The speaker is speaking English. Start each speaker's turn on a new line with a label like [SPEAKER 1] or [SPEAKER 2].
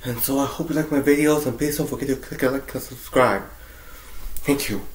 [SPEAKER 1] And so I hope you like my videos, and please don't forget to click a like and subscribe. Thank you.